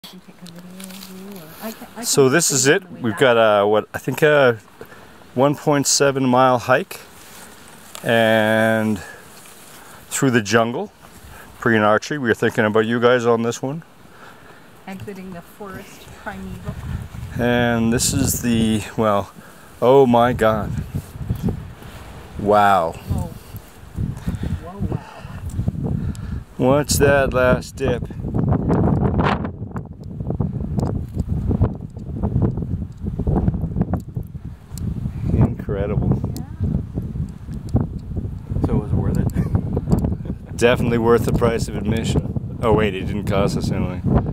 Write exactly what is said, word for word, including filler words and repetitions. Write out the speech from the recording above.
can take a video of you, or I can, I So can this is it. We've back. got a, what, I think a one point seven mile hike and through the jungle, pre and archery. We were thinking about you guys on this one. Exiting the forest primeval. And this is the, well, oh my God. Wow. Whoa. Whoa, wow. What's that last dip? Incredible. So it was worth it? Definitely worth the price of admission. Oh wait, it didn't cost us anyway.